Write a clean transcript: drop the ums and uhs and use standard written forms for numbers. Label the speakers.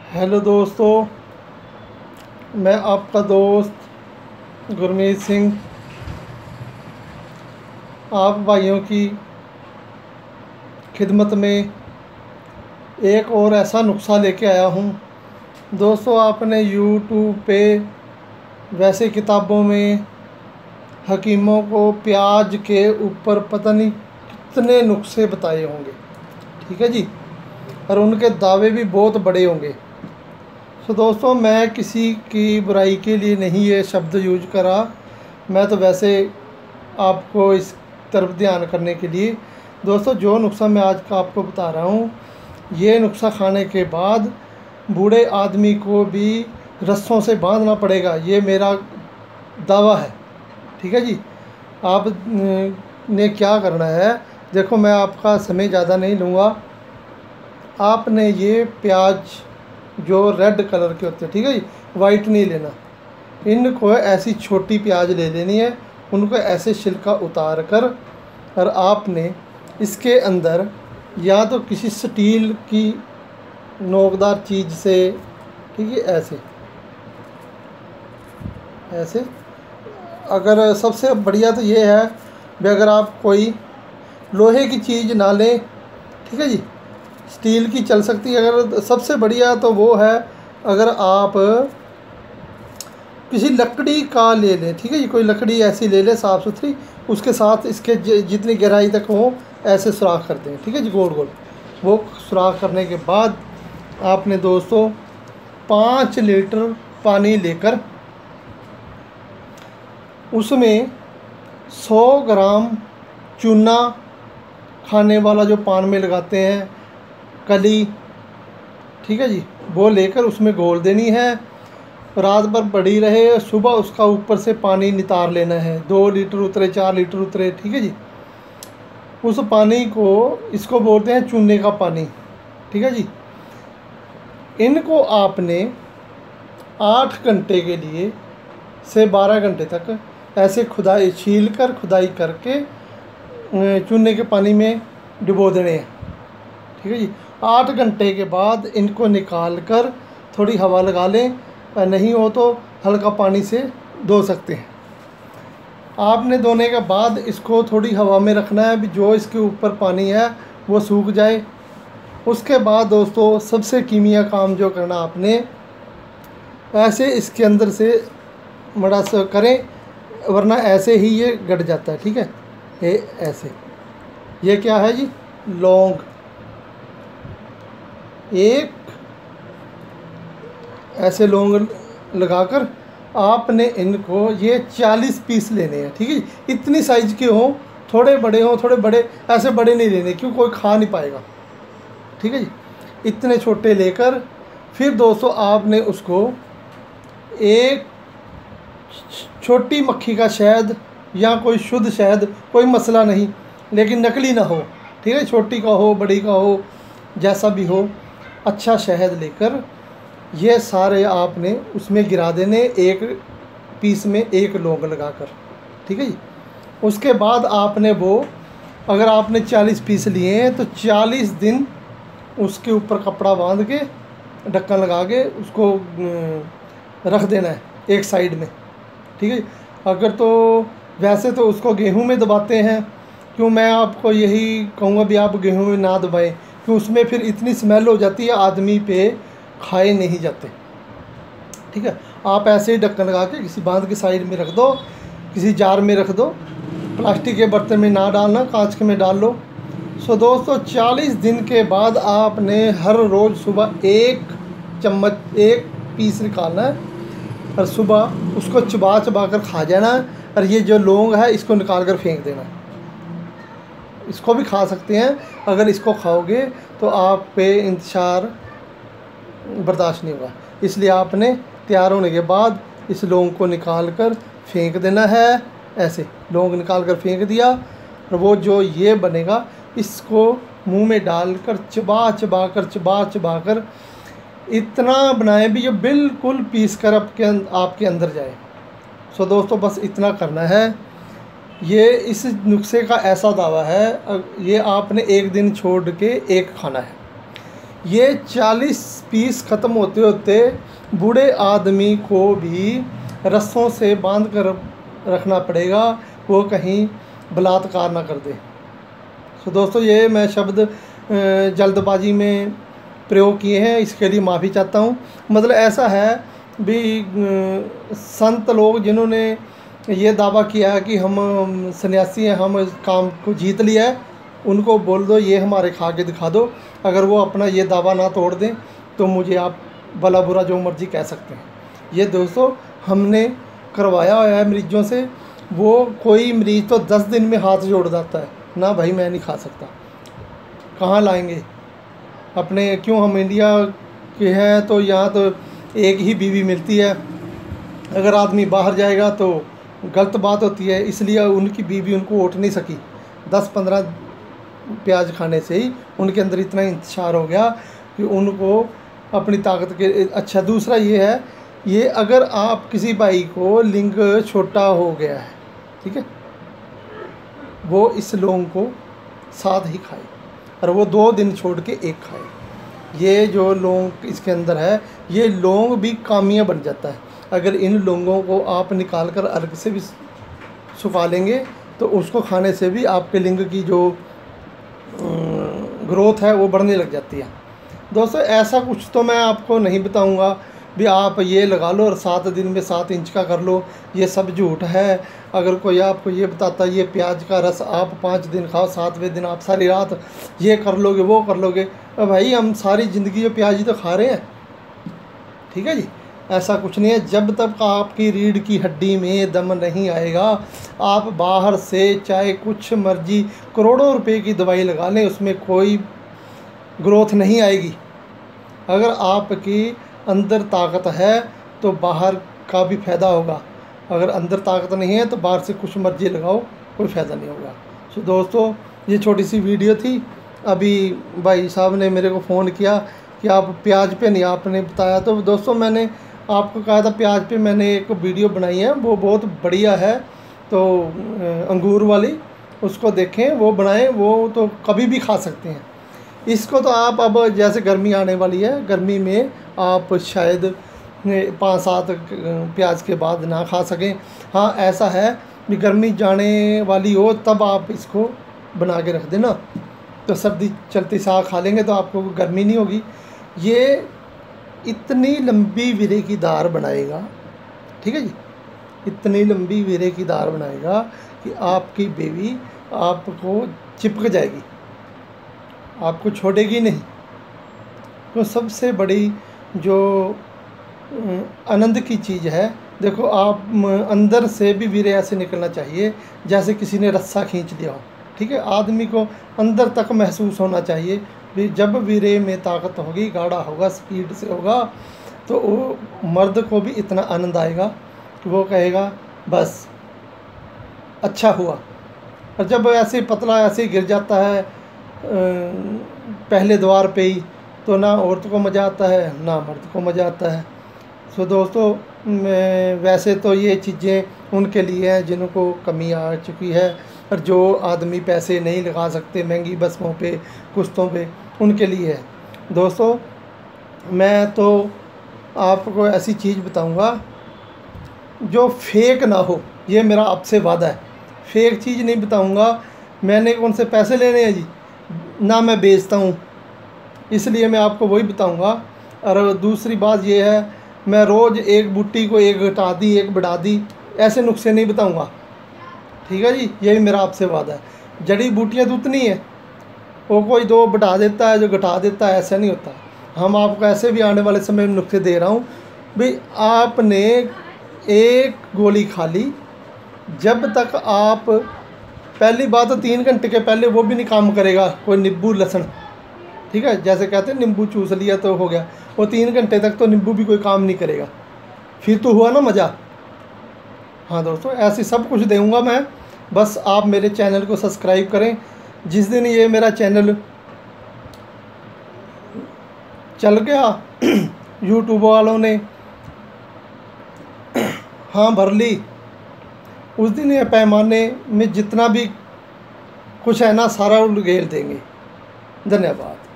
Speaker 1: Hello दोस्तों, मैं आपका दोस्त गुरमीत सिंह आप भाइयों की खिदमत में एक और ऐसा नुस्खा लेके आया हूँ। दोस्तों, आपने यूट्यूब पे वैसे किताबों में हकीमों को प्याज के ऊपर पता नहीं कितने नुस्खे बताए होंगे, ठीक है जी, और उनके दावे भी बहुत बड़े होंगे। तो दोस्तों, मैं किसी की बुराई के लिए नहीं ये शब्द यूज करा, मैं तो वैसे आपको इस तरफ ध्यान करने के लिए। दोस्तों, जो नुस्खा मैं आज का आपको बता रहा हूँ, ये नुस्खा खाने के बाद बूढ़े आदमी को भी रस्सों से बांधना पड़ेगा, ये मेरा दावा है, ठीक है जी। आप ने क्या करना है, देखो मैं आपका समय ज़्यादा नहीं लूँगा। आपने ये प्याज जो रेड कलर के होते हैं, ठीक है जी, वाइट नहीं लेना, इनको ऐसी छोटी प्याज ले लेनी है, उनको ऐसे छिलका उतार कर, और आपने इसके अंदर या तो किसी स्टील की नोकदार चीज़ से, ठीक है, ऐसे ऐसे, अगर सबसे बढ़िया तो ये है भी अगर आप कोई लोहे की चीज़ ना लें, ठीक है जी, स्टील की चल सकती है। अगर सबसे बढ़िया तो वो है अगर आप किसी लकड़ी का ले लें, ठीक है जी, कोई लकड़ी ऐसी ले लें साफ़ सुथरी, उसके साथ इसके जितनी गहराई तक हो ऐसे सुराख कर दें, ठीक है जी, गोल गोल। वो सुराख करने के बाद आपने दोस्तों 5 लीटर पानी लेकर उसमें 100 ग्राम चूना, खाने वाला जो पान में लगाते हैं कली, ठीक है जी, वो लेकर उसमें घोल देनी है, रात भर पड़ी रहे, सुबह उसका ऊपर से पानी नितार लेना है, 2 लीटर उतरे 4 लीटर उतरे, ठीक है जी। उस पानी को, इसको बोलते हैं चूने का पानी, ठीक है जी। इनको आपने 8 घंटे के लिए से 12 घंटे तक ऐसे खुदाई छील कर खुदाई करके चूने के पानी में डुबो देने हैं, ठीक है जी। 8 घंटे के बाद इनको निकाल कर थोड़ी हवा लगा लें, नहीं हो तो हल्का पानी से धो सकते हैं। आपने धोने के बाद इसको थोड़ी हवा में रखना है, भी जो इसके ऊपर पानी है वो सूख जाए। उसके बाद दोस्तों, सबसे कीमिया काम जो करना आपने, ऐसे इसके अंदर से मड़ा सा करें, वरना ऐसे ही ये गड़ जाता है, ठीक है, ये ऐसे। ये क्या है जी, लौंग, एक ऐसे लौंग लगाकर आपने इनको ये 40 पीस लेने हैं, ठीक है। इतनी साइज के हों, थोड़े बड़े हों, थोड़े बड़े, ऐसे बड़े नहीं लेने क्यों कोई खा नहीं पाएगा, ठीक है जी। इतने छोटे लेकर फिर दोस्तों आपने उसको एक छोटी मक्खी का शहद या कोई शुद्ध शहद, कोई मसला नहीं, लेकिन नकली ना हो, ठीक है, छोटी का हो बड़ी का हो जैसा भी हो, अच्छा शहद लेकर ये सारे आपने उसमें गिरा देने, एक पीस में एक लौंग लगाकर, ठीक है जी। उसके बाद आपने वो, अगर आपने 40 पीस लिए हैं तो 40 दिन उसके ऊपर कपड़ा बांध के ढक्कन लगा के उसको रख देना है एक साइड में, ठीक है। अगर तो वैसे तो उसको गेहूं में दबाते हैं, क्यों मैं आपको यही कहूँगा भी आप गेहूं में ना दबाएं, क्यों उसमें फिर इतनी स्मेल हो जाती है, आदमी पे खाए नहीं जाते, ठीक है। आप ऐसे ही ढक्कन लगा के किसी बांध के साइड में रख दो, किसी जार में रख दो, प्लास्टिक के बर्तन में ना डालना, कांच के में डाल लो। सो दोस्तों, 40 दिन के बाद आपने हर रोज़ सुबह 1 चम्मच, 1 पीस निकालना है, और सुबह उसको चबा चबा कर खा जाना है। और ये जो लौंग है इसको निकाल कर फेंक देना है। इसको भी खा सकते हैं, अगर इसको खाओगे तो आप पे इंतशार बर्दाश्त नहीं होगा, इसलिए आपने तैयार होने के बाद इस लौंग को निकाल कर फेंक देना है। ऐसे लौंग निकाल कर फेंक दिया, और वो जो ये बनेगा इसको मुंह में डालकर चबा चबा कर इतना बनाएं भी ये बिल्कुल पीस कर आपके अंदर जाए। सो दोस्तों, बस इतना करना है। ये इस नुस्खे का ऐसा दावा है, ये आपने एक दिन छोड़ के एक खाना है। ये 40 पीस ख़त्म होते होते बूढ़े आदमी को भी रस्सों से बांध कर रखना पड़ेगा, वो कहीं बलात्कार ना कर दे। तो दोस्तों ये मैं शब्द जल्दबाजी में प्रयोग किए हैं, इसके लिए माफ़ी चाहता हूँ। मतलब ऐसा है भी संत लोग जिन्होंने ये दावा किया है कि हम सन्यासी हैं, हम इस काम को जीत लिया है, उनको बोल दो ये हमारे खा के दिखा दो। अगर वो अपना ये दावा ना तोड़ दें तो मुझे आप भला बुरा जो मर्जी कह सकते हैं। ये दोस्तों हमने करवाया हुआ है मरीजों से। वो कोई मरीज तो 10 दिन में हाथ जोड़ जाता है, ना भाई मैं नहीं खा सकता। कहाँ लाएंगे अपने, क्यों हम इंडिया के हैं तो यहाँ तो एक ही बीवी मिलती है। अगर आदमी बाहर जाएगा तो गलत बात होती है, इसलिए उनकी बीवी उनको उठ नहीं सकी। 10-15 प्याज खाने से ही उनके अंदर इतना इंतशार हो गया कि उनको अपनी ताकत के। अच्छा दूसरा ये है, ये अगर आप किसी भाई को लिंग छोटा हो गया है, ठीक है, वो इस लौंग को साथ ही खाए और वो 2 दिन छोड़ के एक खाए। ये जो लौंग इसके अंदर है, ये लौंग भी कामिया बन जाता है। अगर इन लौंगों को आप निकाल कर अर्घ से भी सुखा लेंगे तो उसको खाने से भी आपके लिंग की जो ग्रोथ है वो बढ़ने लग जाती है। दोस्तों ऐसा कुछ तो मैं आपको नहीं बताऊंगा भी आप ये लगा लो और 7 दिन में 7 इंच का कर लो, ये सब झूठ है। अगर कोई आपको ये बताता ये प्याज का रस आप 5 दिन खाओ, 7वें दिन आप सारी रात ये कर लोगे वो कर लोगे, भाई हम सारी ज़िंदगी ये प्याज ही तो खा रहे हैं, ठीक है जी। ऐसा कुछ नहीं है। जब तक आपकी रीढ़ की हड्डी में दम नहीं आएगा, आप बाहर से चाहे कुछ मर्जी करोड़ों रुपए की दवाई लगा लें, उसमें कोई ग्रोथ नहीं आएगी। अगर आपकी अंदर ताकत है तो बाहर का भी फ़ायदा होगा, अगर अंदर ताकत नहीं है तो बाहर से कुछ मर्जी लगाओ, कोई फ़ायदा नहीं होगा। तो दोस्तों ये छोटी सी वीडियो थी। अभी भाई साहब ने मेरे को फ़ोन किया कि आप प्याज पे नहीं आपने बताया, तो दोस्तों मैंने आपको कहा था प्याज पे मैंने एक वीडियो बनाई है, वो बहुत बढ़िया है। तो अंगूर वाली उसको देखें, वो बनाएं, वो तो कभी भी खा सकते हैं। इसको तो आप अब जैसे गर्मी आने वाली है, गर्मी में आप शायद 5-7 प्याज के बाद ना खा सकें। हाँ ऐसा है कि गर्मी जाने वाली हो तब आप इसको बना के रख देना, तो सर्दी चलती साग खा लेंगे तो आपको गर्मी नहीं होगी। ये इतनी लंबी विरे की धार बनाएगा, ठीक है जी, इतनी लंबी विरे की धार बनाएगा कि आपकी बेबी आपको चिपक जाएगी, आपको छोड़ेगी नहीं। तो सबसे बड़ी जो आनंद की चीज़ है, देखो आप अंदर से भी वीरे ऐसे निकलना चाहिए जैसे किसी ने रस्सा खींच दिया हो, ठीक है। आदमी को अंदर तक महसूस होना चाहिए भी जब वीरे में ताकत होगी, गाढ़ा होगा, स्पीड से होगा, तो वो मर्द को भी इतना आनंद आएगा कि वो कहेगा बस अच्छा हुआ। और जब ऐसे पतला ऐसे गिर जाता है पहले द्वार पे ही, तो ना औरत को मज़ा आता है ना मर्द को मज़ा आता है। सो दोस्तों वैसे तो ये चीज़ें उनके लिए हैं जिनको कमी आ चुकी है, और जो आदमी पैसे नहीं लगा सकते महंगी बसों पे कुश्तों पे, उनके लिए है। दोस्तों मैं तो आपको ऐसी चीज़ बताऊंगा जो फेक ना हो, ये मेरा आपसे वादा है। फेक चीज़ नहीं बताऊंगा। मैंने कौन से पैसे लेने हैं जी, ना मैं बेचता हूँ, इसलिए मैं आपको वही बताऊंगा। और दूसरी बात ये है, मैं रोज़ एक बूटी को एक घटा दी एक बढ़ा दी ऐसे नुस्खे नहीं बताऊंगा, ठीक है जी। यही मेरा आपसे वादा है। जड़ी बूटियाँ तो उतनी है, वो कोई 2 बढ़ा देता है जो घटा देता है, ऐसा नहीं होता। हम आपको ऐसे भी आने वाले समय में नुस्खे दे रहा हूँ भाई, आपने एक गोली खा ली, जब तक आप पहली बात तो 3 घंटे के पहले वो भी नहीं काम करेगा कोई नींबू लहसुन, ठीक है। जैसे कहते हैं नींबू चूस लिया तो हो गया, वो 3 घंटे तक तो नींबू भी कोई काम नहीं करेगा, फिर तो हुआ ना मज़ा। हाँ दोस्तों ऐसे सब कुछ दूँगा मैं, बस आप मेरे चैनल को सब्सक्राइब करें। जिस दिन ये मेरा चैनल चल गया यूट्यूब वालों ने हाँ भर ली, उस दिन ये पैमाने में जितना भी कुछ है ना सारा उलगेल देंगे। धन्यवाद।